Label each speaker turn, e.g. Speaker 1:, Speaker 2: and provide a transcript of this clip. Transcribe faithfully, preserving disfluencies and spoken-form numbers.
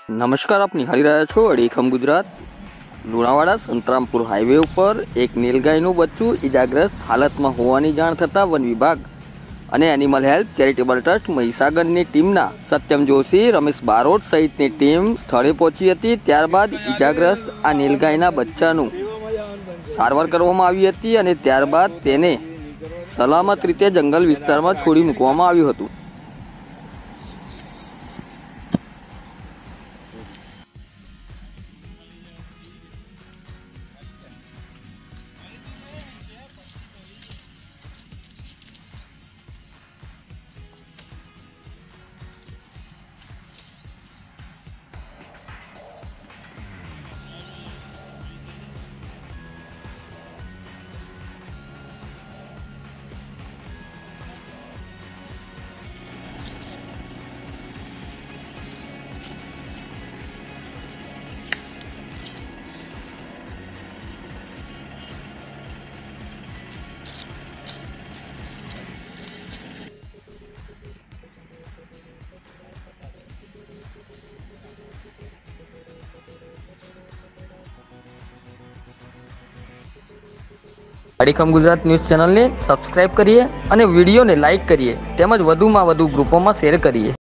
Speaker 1: નમસ્કાર, આપ નિહાળી રહ્યા છો અડીખમ ગુજરાત। લુણાવાડા સંતરામપુર હાઈવે ઉપર એક નીલગાયનું બચ્ચું ઈજાગ્રસ્ત હાલતમાં હોવાની જાણ થતાં વન વિભાગ અને એનિમલ હેલ્પ ચેરિટેબલ ટ્રસ્ટ મહીસાગરની ટીમના સત્યમ જોશી, રમેશ બારોટ સહિતની ટીમ સ્થળે પહોંચી હતી। ત્યારબાદ ઈજાગ્રસ્ત આ નીલગાયના બચ્ચાનું સારવાર કરવામાં આવી હતી અને ત્યારબાદ તેને સલામત રીતે જંગલ વિસ્તારમાં છોડી મૂકવામાં આવ્યું હતું। અડીખમ ગુજરાત ન્યૂઝ ચેનલને સબસ્ક્રાઇબ કરીએ અને વિડીયોને લાઇક કરીએ તેમજ વધુમાં વધુ ગ્રુપોમાં શેર કરીએ।